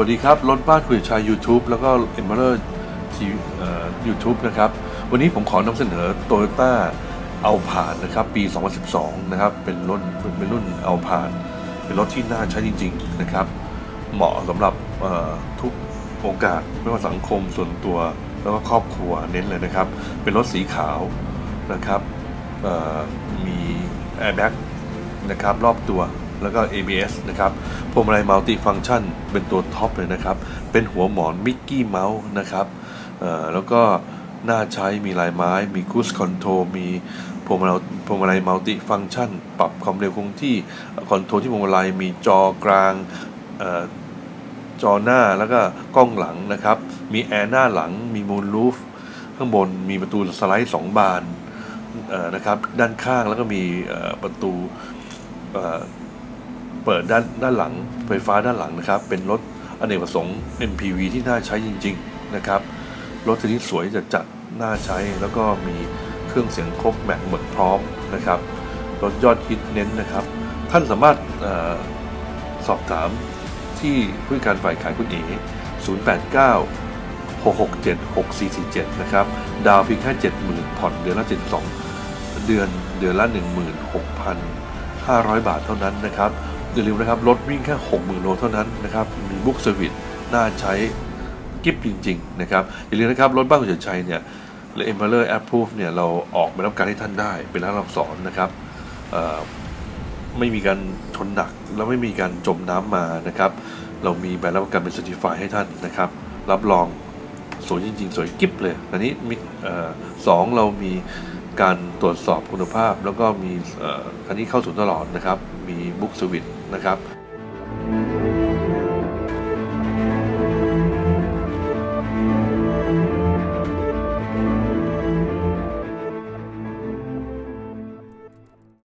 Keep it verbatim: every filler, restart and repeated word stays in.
ดีครับรถบ้านคุยชาย YouTube แล้วก็ เอ็ม เอ อาร์ ที วี เอ่อ YouTube นะครับวันนี้ผมขอนำเสนอ Toyota Alphard นะครับปี สองพันสิบสอง นะครับเป็นรถเป็นรุ่น Alphard เป็นรถที่น่าใช้จริงๆนะครับเหมาะสำหรับทุกโอกาสไม่ว่าสังคมส่วนตัวแล้วก็ครอบครัวเน้นเลยนะครับเป็นรถสีขาวนะครับมีแอร์แบ็กนะครับรอบตัวแล้วก็ เอ บี เอส นะครับพวงมาลัยมัลติฟังก์ชันเป็นตัวท็อปเลยนะครับเป็นหัวหมอนมิกกี้เมาส์นะครับแล้วก็น่าใช้มีลายไม้มีครูซคอนโทรลมีพวงมาลัยพวงมาลัยมัลติฟังก์ชันปรับความเร็วคงที่คอนโทรลที่พวงมาลัยมีจอกลางจอหน้าแล้วก็กล้องหลังนะครับมีแอร์หน้าหลังมีมูนรูฟข้างบนมีประตูสไลด์สองบานนะครับด้านข้างแล้วก็มีประตูเปิดด้านด้านหลังไฟฟ้าด้านหลังนะครับเป็นรถอเนกประสงค์ เอ็ม พี วี ที่น่าใช้จริงๆนะครับรถคันนี้สวยจัดจัดน่าใช้แล้วก็มีเครื่องเสียงครบแม็กหมดพร้อมนะครับรถยอดฮิตเน้นนะครับท่านสามารถอสอบถามที่ผู้จัดการฝ่ายขายคุณเอ๋ศูนย์ แปด เก้า หก หก เจ็ด หก สี่ สี่ เจ็ดนะครับดาวเพียงแค่ เจ็ดหมื่น ผ่อนเดือนละเจ็ดสิบสองเดือนเดือนละ หนึ่งหมื่นหกพันห้าร้อย บาทเท่านั้นนะครับอย่าลืมนะครับรถวิ่งแค่ หกหมื่น โลเท่านั้นนะครับมีบุ๊กเซอร์วิสน่าใช้กิฟต์จริงๆนะครับอย่าลืมนะครับรถบ้านคุณเฉลิมชัยเนี่ยหรือ เอ็ม เอ อาร์ Approve เนี่ยเราออกใบรับประกันให้ท่านได้เป็นรับสอนนะครับไม่มีการชนหนักแล้วไม่มีการจมน้ำมานะครับเรามีใบรับประกันเป็น Certify ให้ท่านนะครับรับรองสวยจริงๆสวยกิ๊บเลยอันนี้มีสองเรามีการตรวจสอบคุณภาพแล้วก็มีคันนี้เข้าศูนย์ตลอดนะครับมีบุ๊กเซอร์วิสนะครับ